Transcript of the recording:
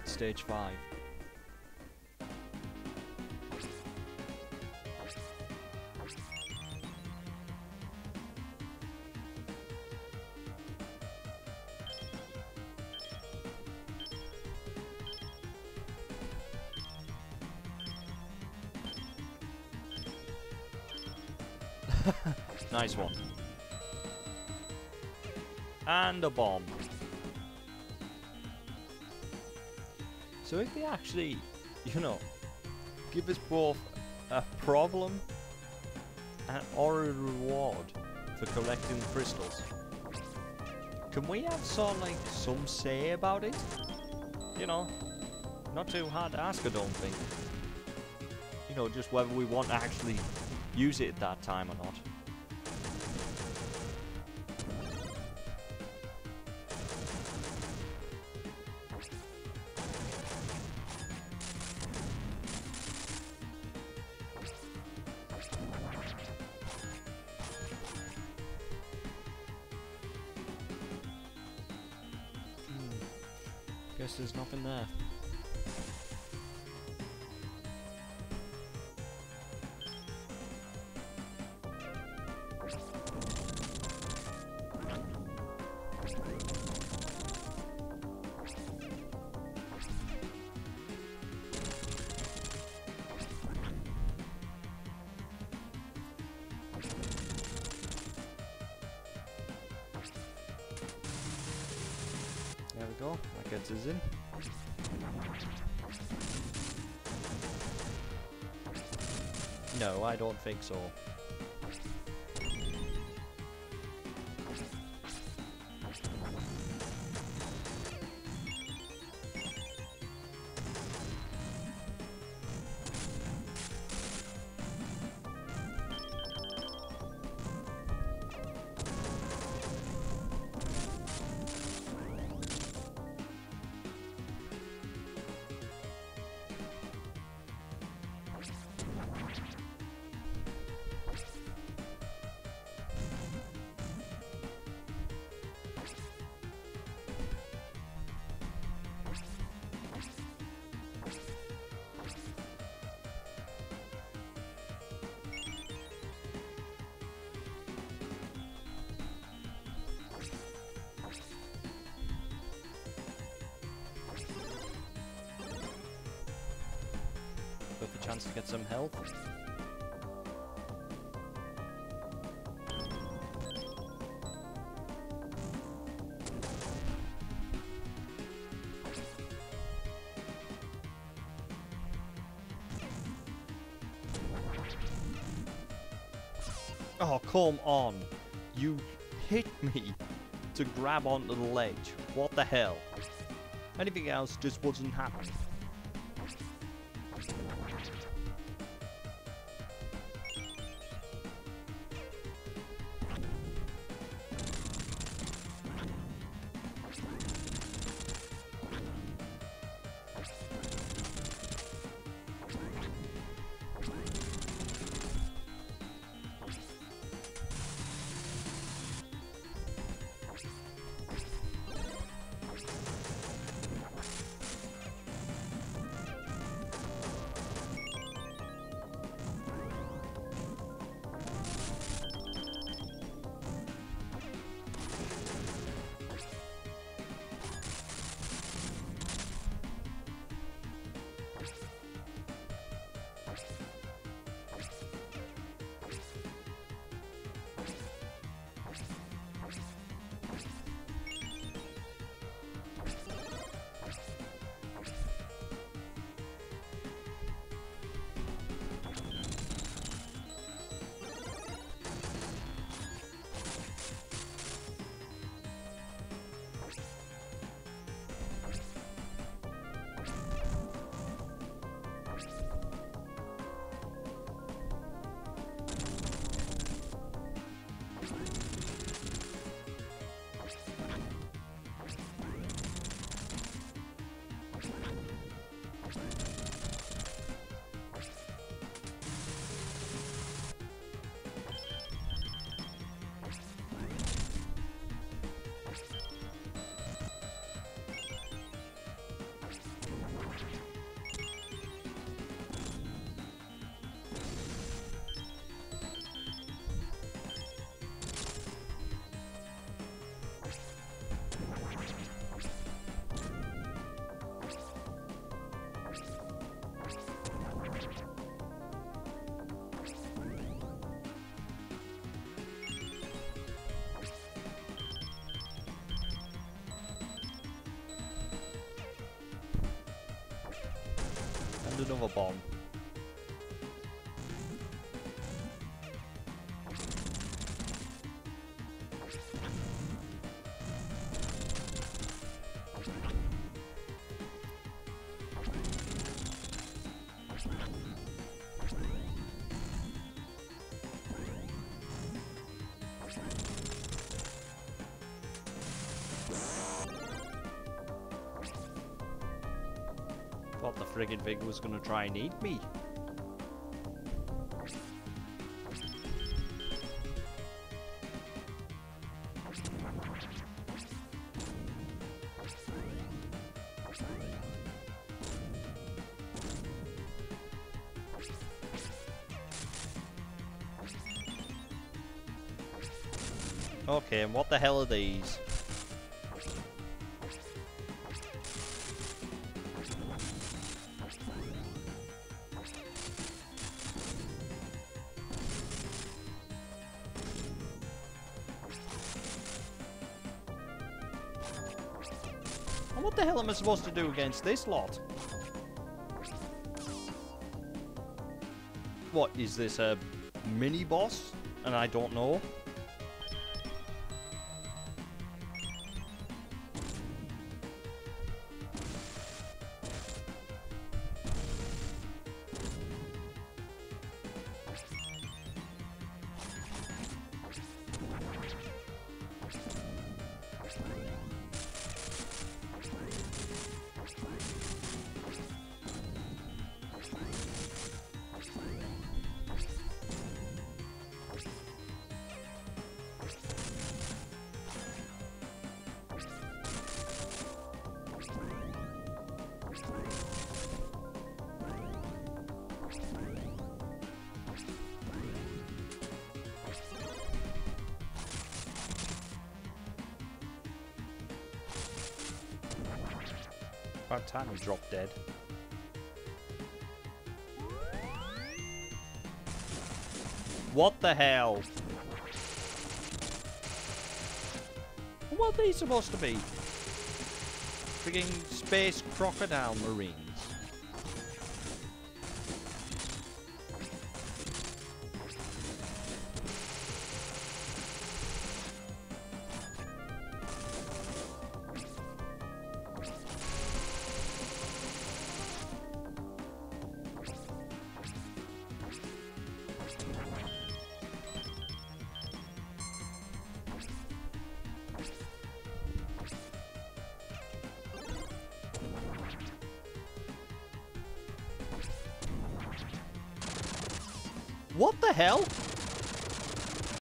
at stage 5. Nice one. And a bomb. So if they actually, you know, give us both a problem and or a reward for collecting crystals, can we have sort of like some say about it? You know, not too hard to ask, I don't think. You know, just whether we want to actually use it at that time or not. Guess there's nothing there. There we go, that gets us in. No, I don't think so. With a chance to get some health. Oh, come on. You hit me to grab onto the ledge. What the hell? Anything else just wasn't happening. And another bomb. Thought the friggin' thing was gonna try and eat me. Okay, and what the hell are these? And what the hell am I supposed to do against this lot? What, is this a mini boss? And I don't know? About time he dropped dead. What the hell? What are these supposed to be? Frigging space crocodile marines. What the hell?